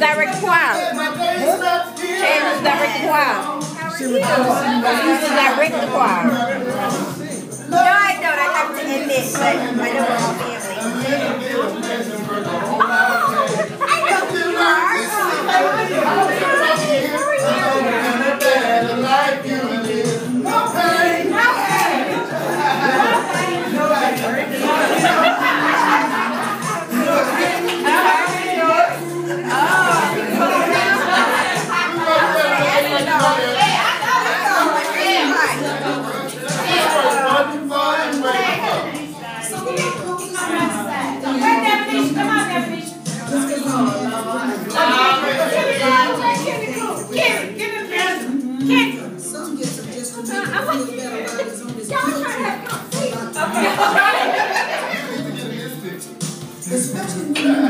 direct the choir. Chad used to direct the choir. He used to direct the choir. No, I don't. I have to admit, but I know we're all family. I know who you are. Especially